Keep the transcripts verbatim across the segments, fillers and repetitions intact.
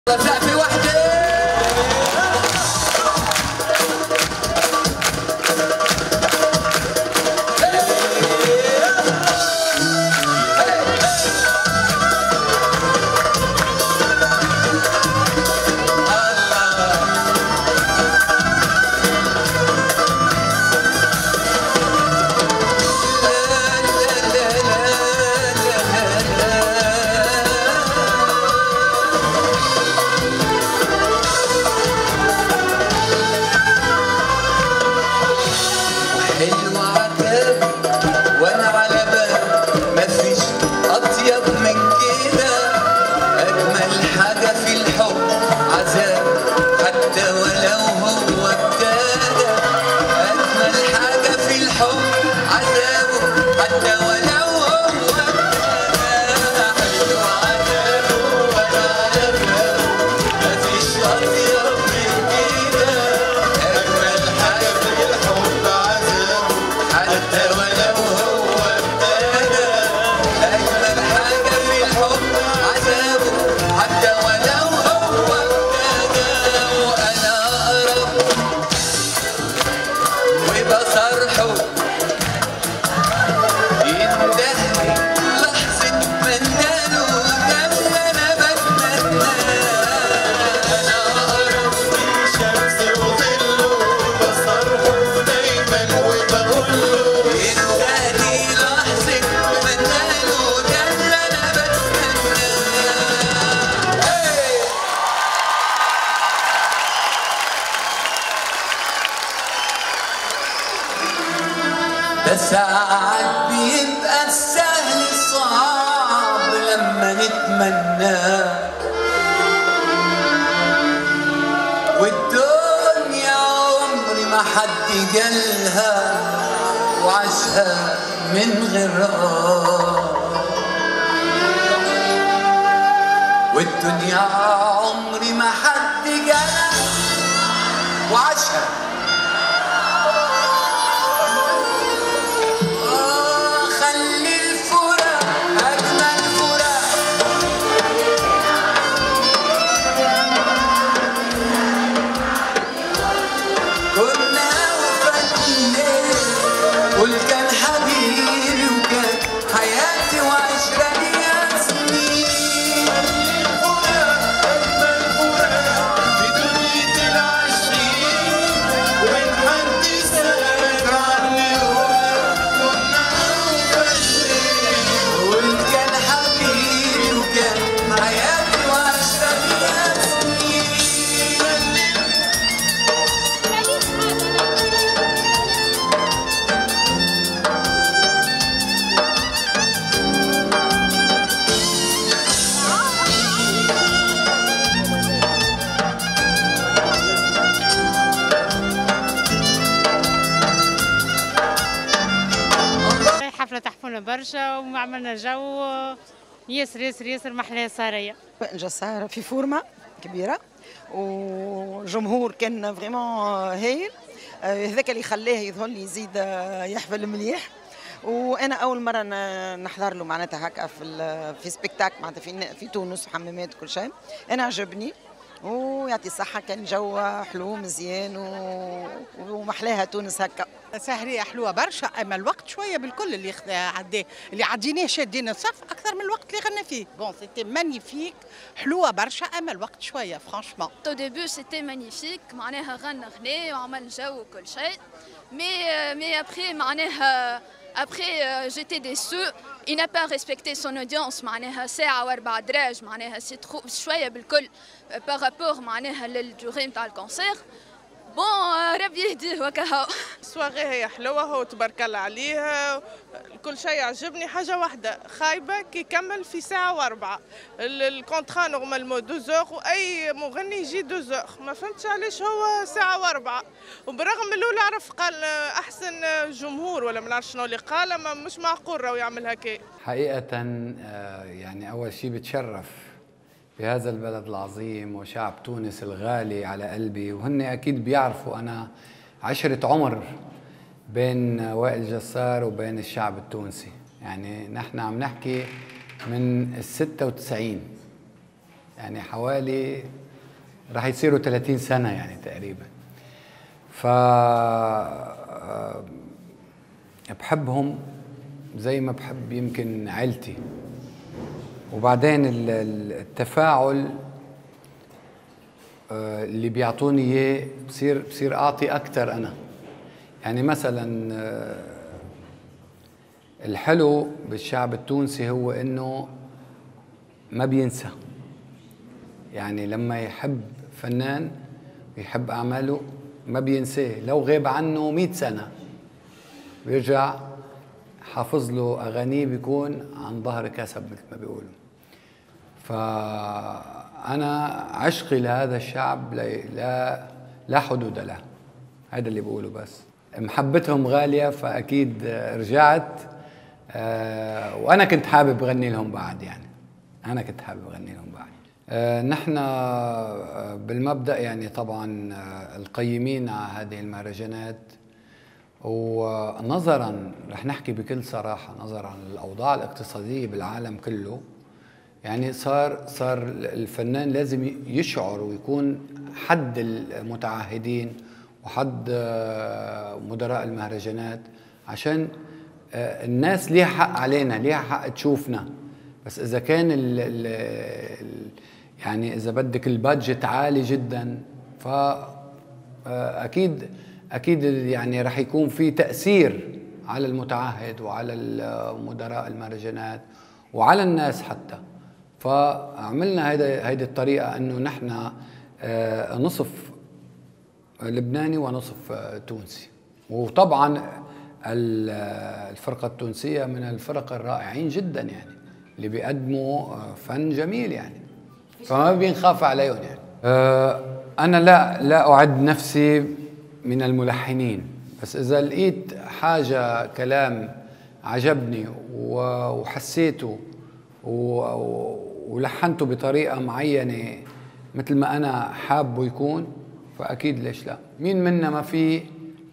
في وحده وانا على باب مفيش اطيب من كده. اجمل حاجه في الحب عذاب حتى ولو هو ابتدى. اجمل حاجه في الحب عذابه حتى ولو هو ابتدى. حلو عذابه وانا على باب مفيش اطيب من كده. اجمل حاجه في الحب عذابه حتى ولو هو ابتدى. أجمل حاجة في الحب عذابه حتى ولو هو ابتدى. وأنا أقرب وبصرحه يندهلي لحظة مناله. ده اللي أنا بتمناه. أنا أقرب من شمس وظله بصرحه دايما وبقوله يندهلي لحظة مناله. ده اللي أنا بتمناه. ده ساعات بيبقى السهل صعب لما نتمناه. والدنيا عمري ما حد جالها وعاشها من غير آه. والدنيا عمري ما حد جالها وعاشها. آه خلي الفراق أجمل فراق. كنا وفاتنا قول كان حبيبي وكان حياتي وعشرة ليا سنين. فراق أجمل فراق في دنيا العاشقين. وإن حد سألك عني كنا وفاتنا قول كان حبيبي وكان حياتي وعشرة ليا سنين. حفلة تحفنا برشا وعملنا جو ياسر ياسر ياسر محلاه سارية. وائل جسار في فورمة كبيرة وجمهور كان فريمون هايل. هذاك اللي خلاه يظهر لي يزيد يحفل مليح. وانا اول مره نحضر له معناتها هكا في في سبيكتاك معناتها في في تونس وحمامات وكل شيء. انا عجبني ويعطي الصحه. كان جو حلو مزيان ومحلاها تونس هكا. سهرية حلوة برشا. أما الوقت شوية بالكل اللي عداه اللي عديناه شادين الصف أكثر من الوقت اللي غنى فيه. بون سيتي مانيفيك حلوة برشا. أما الوقت شوية فرانشمون. Au début c'était magnifique معناها غنى غنى وعمل جو وكل شيء. Mais mais après معناها après j'étais déçue. Il n'a pas respecté son audience معناها ساعة وأربع دراج معناها سي ترو شوية بالكل par rapport معناها للدوري نتاع الكونسير. بون ربي يهديه وكهو. السواغي هي حلوة هو تبارك الله عليه. كل شيء عجبني. حاجة واحدة خايبة كي يكمل في ساعة وأربعة. الكونترا نورمالمون دوزور وأي مغني يجي دوزور. ما فهمتش علاش هو ساعة وأربعة. وبرغم الأول عرف قال أحسن جمهور ولا ما نعرفش شنو اللي قال. أما مش معقول راهو يعمل هكا. حقيقة يعني أول شيء بتشرف بهذا البلد العظيم وشعب تونس الغالي على قلبي. وهن أكيد بيعرفوا أنا عشرة عمر بين وائل جسار وبين الشعب التونسي. يعني نحن عم نحكي من الستة وتسعين يعني حوالي راح يصيروا ثلاثين سنة يعني تقريبا. ف بحبهم زي ما بحب يمكن عيلتي. وبعدين التفاعل اللي بيعطوني اياه بصير بصير اعطي اكثر انا. يعني مثلا الحلو بالشعب التونسي هو انه ما بينسى. يعني لما يحب فنان ويحب اعماله ما بينساه، لو غاب عنه مئة سنة بيرجع حافظ له اغانيه، بيكون عن ظهر كسب مثل ما بيقولوا. فانا عشقي لهذا الشعب لا لا حدود له، هذا اللي بقوله. بس محبتهم غالية، فاكيد رجعت. أه وانا كنت حابب اغني لهم بعد، يعني انا كنت حابب اغني لهم بعد. أه نحن بالمبدأ يعني طبعا القيمين على هذه المهرجانات، ونظرا رح نحكي بكل صراحة، نظرا للأوضاع الاقتصادية بالعالم كله، يعني صار صار الفنان لازم يشعر ويكون حد المتعهدين وحد مدراء المهرجانات، عشان الناس ليها حق علينا، ليها حق تشوفنا. بس إذا كان ال ال يعني إذا بدك البادجت عالي جدا، فأكيد أكيد يعني رح يكون في تأثير على المتعهد وعلى مدراء المهرجانات وعلى الناس حتى. فعملنا هيدا هيدي الطريقة إنه نحن نصف لبناني ونصف تونسي. وطبعا الفرقة التونسية من الفرق الرائعين جدا، يعني اللي بيقدموا فن جميل، يعني فما بينخاف عليهم. يعني أنا لا لا أعد نفسي من الملحنين، بس إذا لقيت حاجة كلام عجبني وحسيته ولحنته بطريقة معينة مثل ما أنا حابه يكون، فأكيد ليش لا. مين منا ما في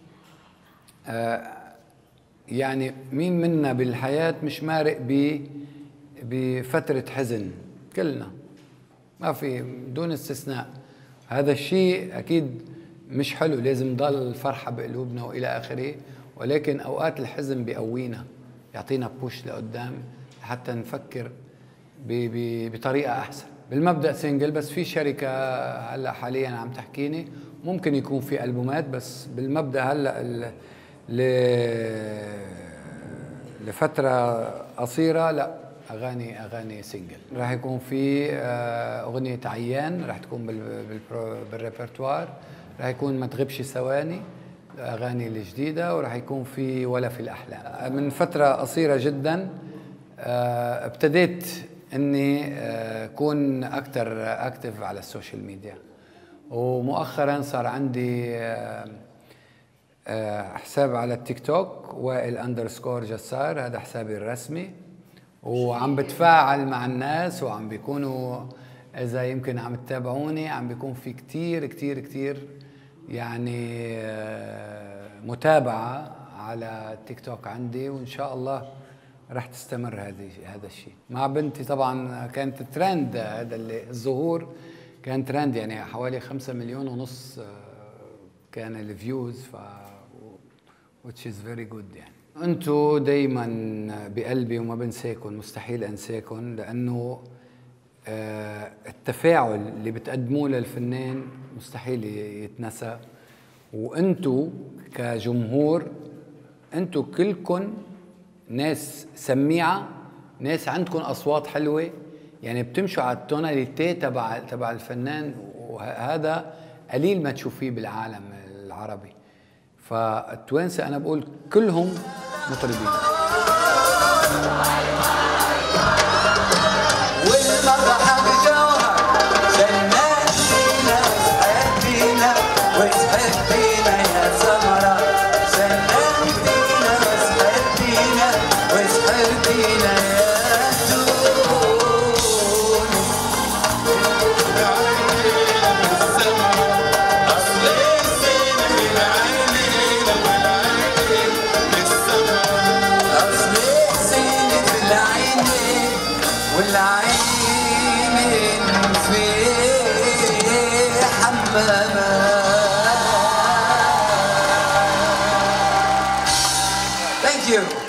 يعني مين منا بالحياة مش مارق بفترة حزن؟ كلنا، ما في دون استثناء. هذا الشيء أكيد مش حلو، لازم ضل الفرحة بقلوبنا وإلى آخره، ولكن أوقات الحزن بيقوينا، يعطينا بوش لقدام حتى نفكر بطريقة أحسن. بالمبدأ سينجل، بس في شركة هلأ حاليا عم تحكيني ممكن يكون في ألبومات، بس بالمبدأ هلأ لفترة قصيرة لا، أغاني أغاني سينجل. راح يكون في أغنية عيان راح تكون بالريpertoire، راح يكون ما تغيبش ثواني الأغاني الجديدة، وراح يكون في ولا في الأحلام. من فترة قصيرة جدا ابتديت اني اكون اكثر اكتف على السوشيال ميديا، ومؤخرا صار عندي حساب على التيك توك وائل اندرسكور جسار، هذا حسابي الرسمي، وعم بتفاعل مع الناس وعم بيكونوا، اذا يمكن عم تتابعوني، عم بيكون في كتير كتير كتير يعني متابعة على التيك توك عندي، وإن شاء الله رح تستمر هذه هذا الشيء. مع بنتي طبعا كانت ترند، هذا الظهور كان ترند، يعني حوالي خمسة مليون ونص كان الفيوز، ف which is very good. يعني انتو دايما بقلبي وما بنساكن، مستحيل انساكن، لانه التفاعل اللي بتقدموه للفنان مستحيل يتنسى. وانتو كجمهور، انتو كلكن ناس سميعة، ناس عندكم أصوات حلوة، يعني بتمشوا على التوناليتي تبع تبع الفنان، وهذا قليل ما تشوفيه بالعالم العربي. فالتوانسة أنا بقول كلهم مطربين. والمرحب جوهر جنات فينا وسحبينا وسحبينا يا سمرة، جنات فينا وسحبينا وسحبينا يا تونس. العينين بالسمرة أصل السنة، العينين والعينين بالسمرة، أصل السنة العينين والعين حمامة. Thank you.